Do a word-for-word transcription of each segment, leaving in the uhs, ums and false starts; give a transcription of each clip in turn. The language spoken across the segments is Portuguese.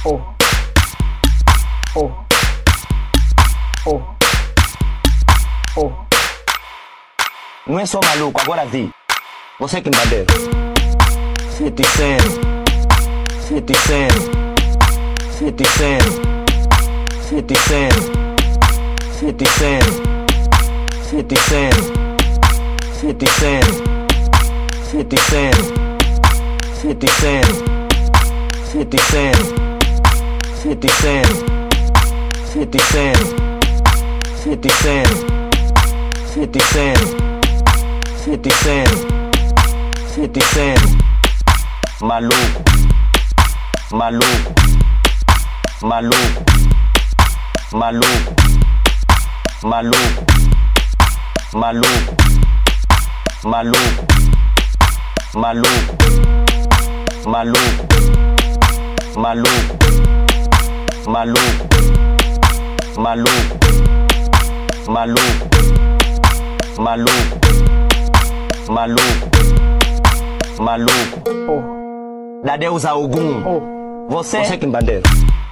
oh, oh, oh, oh. Não é só maluco, agora vi. Você que bandeira. Feiticeiro, feiticeiro, feiticeiro, feiticeiro, feiticeiro, feiticeiro, feiticeiro, feiticeiro, feiticeiro, feiticeiro, feiticeiro, feiticeiro, feiticeiro, feiticeiro, feiticeiro, feiticeiro, maluco, maluco, maluco, maluco, maluco, maluco, maluco, maluco, maluco, maluco, maluco, maluco, maluco, maluco, maluco, maluco, oh. Da deusa Ogum, oh. Você, você que bandeira.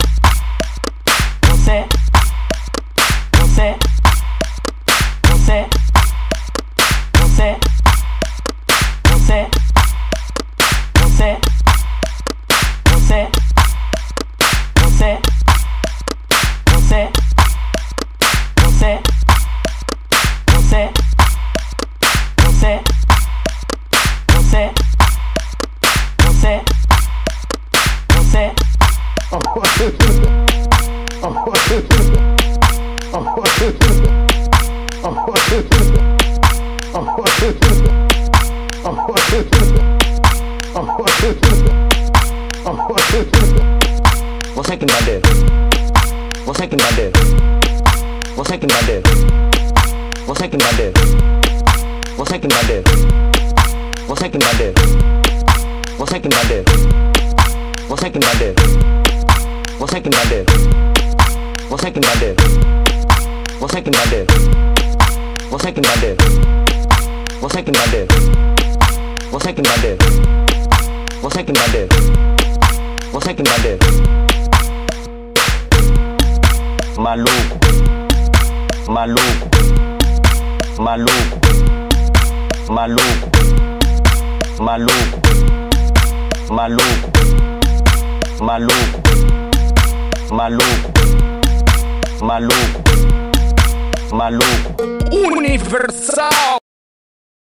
Você, você, você, você, você, você, você, você, você, você, você, você, você, você, você, oh, oh, oh, você que bandeira. Você que bandeira. Você que bandeira. Você que bandeira. Você que bandeira. Você que bandeira. Você que bandeira. Você que bandeira. Você que bandeira. Você que bandeira. Você que bandeira. Você que bandeira. Você que bandeira. Você que bandeira. Você que bandeira. Você que bandeira. Maluco, maluco, maluco, maluco, maluco, maluco, maluco, maluco, maluco, maluco, universal.